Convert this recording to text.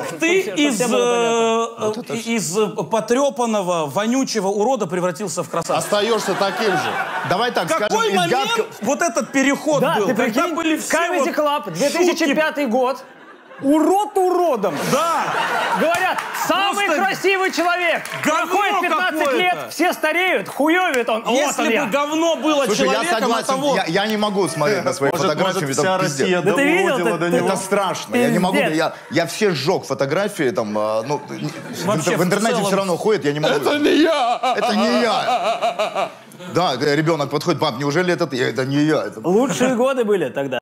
Как ты из потрепанного, вонючего урода превратился в красавца? Остаешься таким же. Давай так скажем. Какой момент вот этот переход был? Ты Когда прикинь, были все Comedy Club, 2005 год. Урод уродом. Да. Говорят, самый Просто красивый человек. говно Проходит 15 лет, какое-то. все стареют, хуёвит он. Если бы говно было Слушай, я человеком, это согласен, вот. я не могу смотреть на свои фотографии. Может, это вся пиздец. Россия Да ты видел? доводила до него. Это страшно, я не могу, Пиздец. я все сжег фотографии, там, ну, Вообще, в интернете в целом. все равно ходит, я не могу. Это не я! Это не я. Да, ребенок подходит, пап, неужели это ты? Это не я. Лучшие годы были тогда.